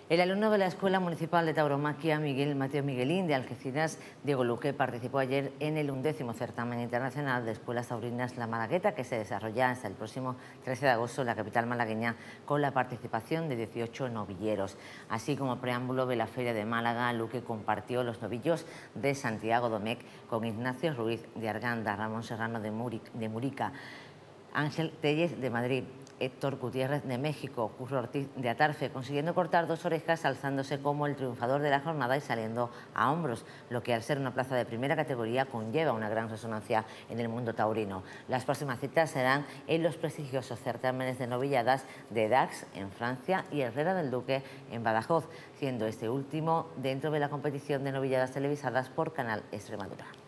El alumno de la Escuela Municipal de Tauromaquia, Mateo Miguelín, de Algeciras, Diego Luque, participó ayer en el 11º certamen internacional de escuelas taurinas La Malagueta, que se desarrolla hasta el próximo 13 de agosto en la capital malagueña, con la participación de 18 novilleros. Así como preámbulo de la Feria de Málaga, Luque compartió los novillos de Santiago Domecq con Ignacio Ruiz de Arganda, Ramón Serrano de Murica, Ángel Tellez de Madrid, Héctor Gutiérrez de México, Curro Ortiz de Atarfe, consiguiendo cortar 2 orejas, alzándose como el triunfador de la jornada y saliendo a hombros, lo que al ser una plaza de primera categoría conlleva una gran resonancia en el mundo taurino. Las próximas citas serán en los prestigiosos certámenes de novilladas de Dax en Francia y Herrera del Duque en Badajoz, siendo este último dentro de la competición de novilladas televisadas por Canal Extremadura.